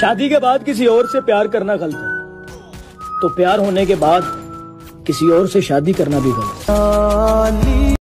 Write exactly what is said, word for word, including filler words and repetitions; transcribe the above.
शादी के बाद किसी और से प्यार करना गलत है, तो प्यार होने के बाद किसी और से शादी करना भी गलत है।